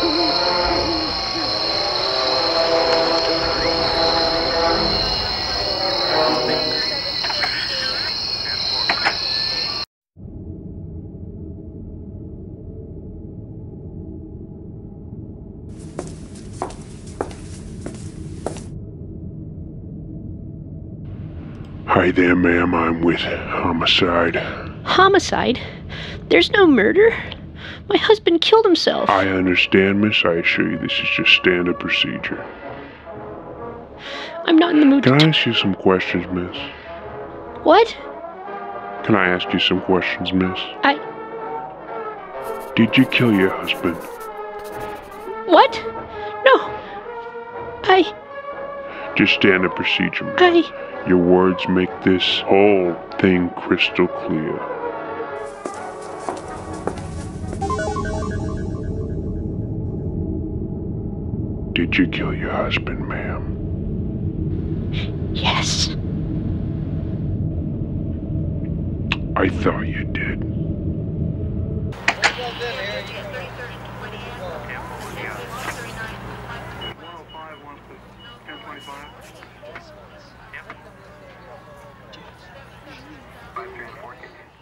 Hi there, ma'am. I'm with Homicide. Homicide? There's no murder. My husband killed himself. I understand, miss. I assure you this is just standard procedure. I'm not in the mood Can to... I ask you some questions, miss? What? Can I ask you some questions, miss? Did you kill your husband? What? No. Just standard procedure, ma'am. Your words make this whole thing crystal clear. Did you kill your husband, ma'am? Yes. I thought you did. Yep. 5 3 and 4.